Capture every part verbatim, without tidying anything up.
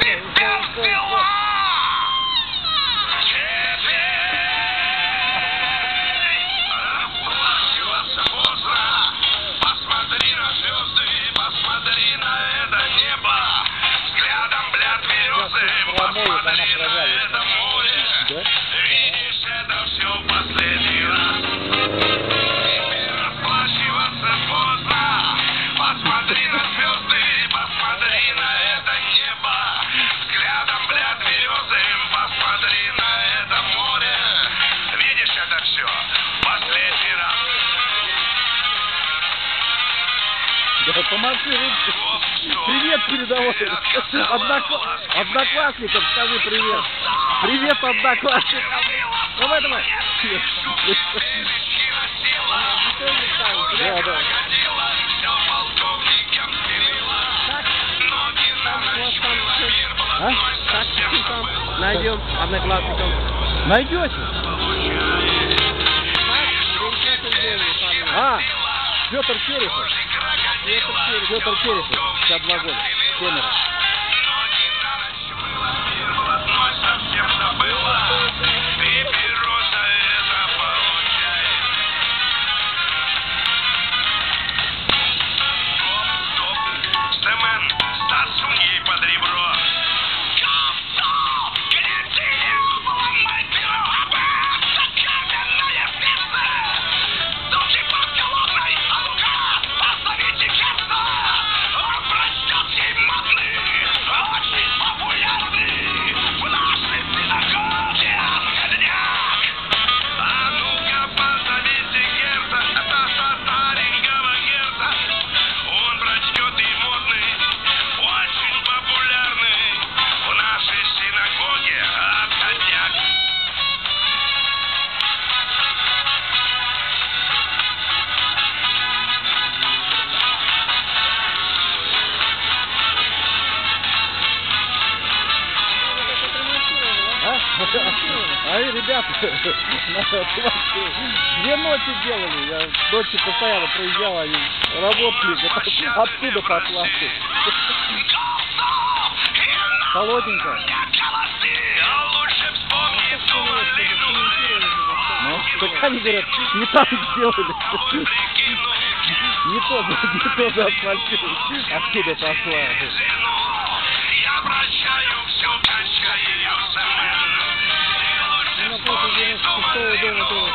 Да помолчи, привет передавай. Однокла... Одноклассникам скажи привет. Привет одноклассникам. Давай, давай. Да, да. А? Как там найдем одноклассникам? Найдете? А, Петр Черехов. Петр Черехов, пятьдесят два года, семеро. Ай, ребята, две ночи делали, я ночью постоянно проезжал, они работали, оттуда пошла. Холодненько. Ну, так они говорят, не так сделали. Не то, не то заасфальтировали, оттуда пошла. Шестого дома тоже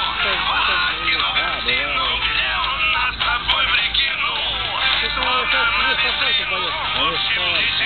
Да, да.